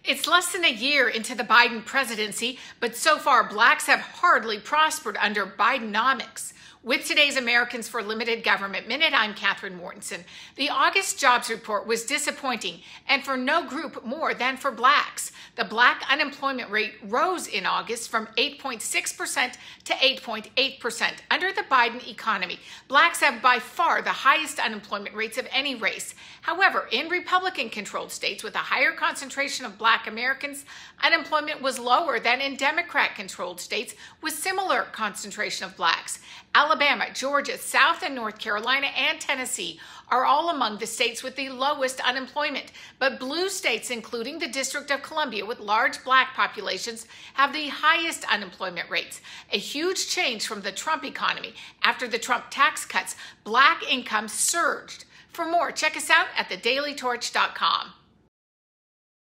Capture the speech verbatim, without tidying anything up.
It's less than a year into the Biden presidency, but so far blacks have hardly prospered under Bidenomics. With today's Americans for Limited Government Minute, I'm Catherine Mortensen. The August jobs report was disappointing, and for no group more than for blacks. The black unemployment rate rose in August from eight point six percent to eight point eight percent. Under the Biden economy, blacks have by far the highest unemployment rates of any race. However, in Republican-controlled states with a higher concentration of black Americans, unemployment was lower than in Democrat-controlled states with similar concentration of blacks. Alabama, Georgia, South and North Carolina, and Tennessee are all among the states with the lowest unemployment. But blue states, including the District of Columbia with large black populations, have the highest unemployment rates. A huge change from the Trump economy. After the Trump tax cuts, black income surged. For more, check us out at the daily torch dot com.